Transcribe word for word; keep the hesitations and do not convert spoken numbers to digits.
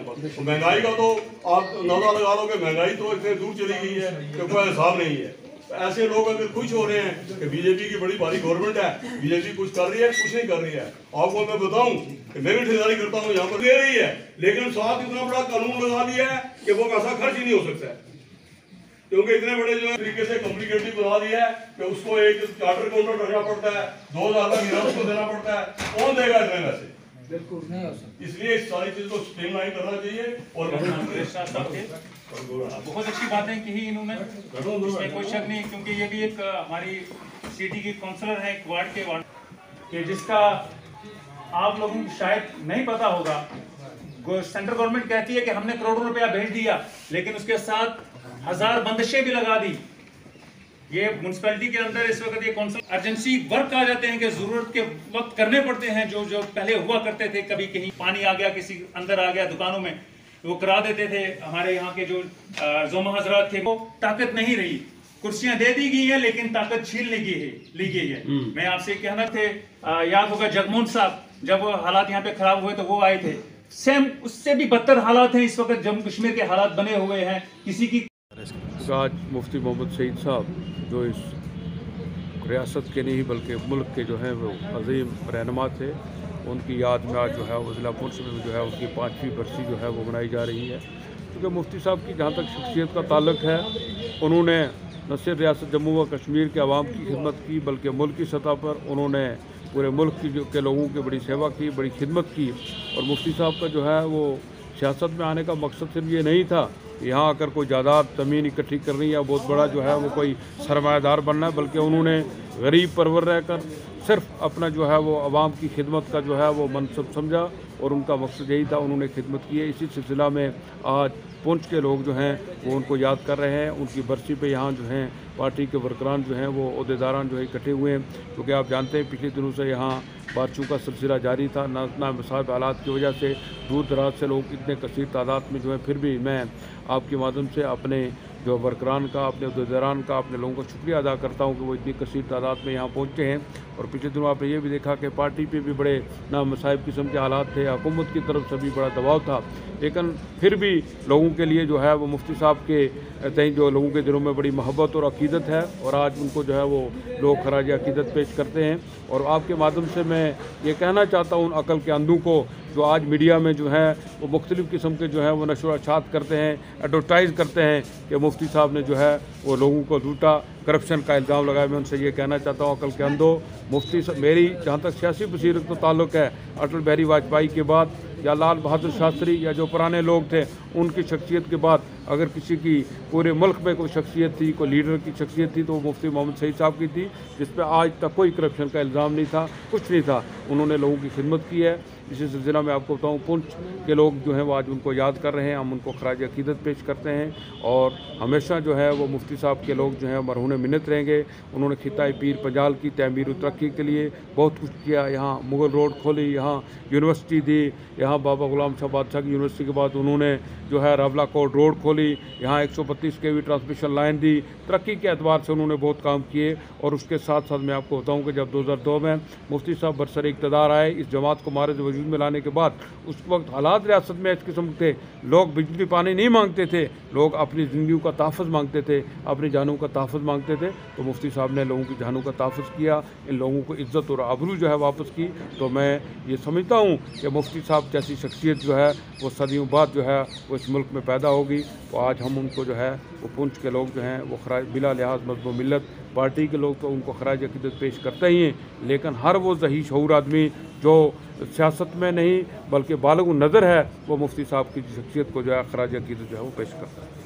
पर। महंगाई का तो आप अंदाजा लगा लो कि महंगाई तो इतने दूर चली गई है कि कोई हिसाब नहीं है। ऐसे लोग अगर खुश हो रहे हैं कि बीजेपी की बड़ी भारी गवर्नमेंट है, बीजेपी कुछ कर रही है, कुछ नहीं कर रही है। आपको मैं बताऊं कि मैं भी ठेकेदारी करता हूं, यहाँ पर दे रही है, लेकिन साथ इतना बड़ा कानून लगा दिया है कि वो पैसा खर्च ही नहीं हो सकता है, क्योंकि इतने बड़े जो है तरीके से कॉम्प्लिकेटेड बना दिया है कि उसको एक चार्टर काउंटर रखना पड़ता है, दो हजार का गिरा उसको देना पड़ता है, कौन देगा इतने पैसे? बिल्कुल नहीं हो सकता। इसलिए इस सारी चीज को स्ट्रीमलाइन करना चाहिए। और बहुत अच्छी बातें कही इन्होंने, इसमें कोई शक नहीं, क्योंकि ये भी एक हमारी सिटी की काउंसलर है, एक वार्ड के वार्ड के, जिसका आप लोगों को शायद नहीं पता होगा। सेंट्रल गवर्नमेंट कहती है कि हमने करोड़ों रुपया भेज दिया, लेकिन उसके साथ हजार बंदिशें भी लगा दी। ये म्युनिसिपैलिटी के अंदर इस वक्त ये काउंसिल अर्जेंसी वर्क आ जाते हैं कि जरूरत के वक्त करने पड़ते हैं, जो जो पहले हुआ करते थे। कभी कहीं पानी आ गया, किसी अंदर आ गया दुकानों में, वो करा देते थे। हमारे यहाँ के जो जोमा हजरात थे, वो ताकत नहीं रही, कुर्सियां दे दी गई है लेकिन ताकत छीन ली गई है ली गई है मैं आपसे कहना थे, आ, याद होगा जगमोहन साहब जब हालात यहाँ पे खराब हुए तो वो आए थे। सेम उससे भी बदतर हालात हैं इस वक्त, जम्मू कश्मीर के हालात बने हुए हैं। किसी की आज मुफ्ती मोहम्मद सईद साहब जो इस रियासत के नहीं बल्कि मुल्क के जो हैं वो अजीम रहनुमा थे, उनकी याद में आज जो है वो ज़िला पुंछ में जो है उनकी पाँचवीं बरसी जो है वो मनाई जा रही है। क्योंकि मुफ्ती साहब की जहाँ तक शख्सियत का ताल्लुक है, उन्होंने न सिर्फ रियासत जम्मू व कश्मीर के आवाम की खिदमत की, बल्कि मुल्क की सतह पर उन्होंने पूरे मुल्क की जो के लोगों की बड़ी सेवा की, बड़ी खिदमत की। और मुफ्ती साहब का जो है वो सियासत में आने का मकसद सिर्फ ये नहीं था यहाँ आकर कोई जायदाद ज़मीन इकट्ठी करनी या बहुत बड़ा जो है वो कोई सरमायादार बनना है, बल्कि उन्होंने गरीब परवर रहकर सिर्फ अपना जो है वो आवाम की खिदमत का जो है वो मनसब समझा और उनका मकसद यही था, उन्होंने खिदमत की है। इसी सिलसिला में आज पुंछ के लोग जो हैं वो उनको याद कर रहे हैं। उनकी बरसी पे यहाँ जो हैं पार्टी के वर्करान जो हैं वो अहदेदारान जो है इकट्ठे हुए हैं, क्योंकि आप जानते हैं पिछले दिनों से यहाँ बातचू का सिलसिला जारी था। ना ना मसाब हालात की वजह से दूर दराज से लोग इतने कसीर तादाद में जो है, फिर भी मैं आपके माध्यम से अपने जो वर्करान का, अपने अहदेदारान का, अपने लोगों का शुक्रिया अदा करता हूँ कि वो इतनी कसीर तादाद में यहाँ पहुँचे हैं। और पिछले दिनों आपने ये भी देखा कि पार्टी पे भी बड़े ना मसाइब किस्म के हालात थे, हुकूमत की तरफ से भी बड़ा दबाव था, लेकिन फिर भी लोगों के लिए जो है वो मुफ्ती साहब के तय जो लोगों के दिलों में बड़ी मोहब्बत और अकीदत है, और आज उनको जो है वो लोग खराज अकीदत पेश करते हैं। और आपके माध्यम से मैं ये कहना चाहता हूँ उन अकल के अंधों को जो आज मीडिया में जो है वो मुख्तलिफ़ किस्म के जो है वो नशर अशात करते हैं, एडवर्टाइज़ करते हैं कि मुफ्ती साहब ने जो है वो लोगों को लूटा, करप्शन का इल्ज़ाम लगाया। मैं उनसे ये कहना चाहता हूँ अकल के अंधों, मुफ्ती मेरी जहाँ तक सियासी बसीरत का ताल्लुक़ है, अटल बिहारी वाजपेयी के बाद या लाल बहादुर शास्त्री या जो पुराने लोग थे उनकी शख्सियत के बाद अगर किसी की पूरे मुल्क में कोई शख्सियत थी, कोई लीडर की शख्सियत थी तो वो मुफ्ती मोहम्मद सईद साहब की थी, जिस पर आज तक कोई करप्शन का इल्ज़ाम नहीं था, कुछ नहीं था। उन्होंने लोगों की खिदमत की है। इसी सिलसिला में आपको बताऊँ पुंछ के लोग जो हैं वो आज उनको याद कर रहे हैं, हम उनको खराज अकीदत पेश करते हैं और हमेशा जो है वो मुफ्ती साहब के लोग जो हैं मरहून मिन्नत रहेंगे। उन्होंने खिताए पीर पंजाल की तमीर तरक्की के लिए बहुत कुछ किया, यहाँ मुगल रोड खोली, यहाँ यूनिवर्सिटी दी, यहाँ बाबा गुलाम शाह बादशाह की यूनिवर्सिटी के बाद उन्होंने जो है रावला कोट रोड खोली, यहाँ एक सौ बत्तीस के वी ट्रांसमिशन लाइन दी। तरक्की के एतबार से उन्होंने बहुत काम किए। और उसके साथ साथ मैं आपको बताऊँ कि जब दो हज़ार दो में मुफ्ती साहब बरसर इक़्तिदार आए, इस जमात को मारज वजूद में लाने के बाद उस वक्त हालात रियासत में इस किस्म के लोग बिजली पानी नहीं मांगते थे, लोग अपनी ज़िंदगी का तहफ़्फ़ुज़ मांगते थे, अपनी जानों का तहफ़्फ़ुज़ मांगते थे। तो मुफ्ती साहब ने लोगों की जानों का तहफ़्फ़ुज़ किया, इन लोगों को इज़्ज़त और आबरू जो है वापस की। तो मैं ये समझता हूँ कि मुफ्ती साहब जैसी शख्सियत जो है वो सदियों बाद जो है वो इस मुल्क में पैदा होगी। तो आज हम उनको जो है वो पुंछ के लोग जो हैं वो खराज बिला लिहाज मज़हब मिल्लत पार्टी के लोग तो उनको खराज अकीदत पेश करते ही हैं, लेकिन हर वो ज़ही शऊर आदमी जो सियासत में नहीं बल्कि बालिग़ नज़र है वो मुफ्ती साहब की शख्सियत को जो है खराज अकीदत जो है वो पेश करता है।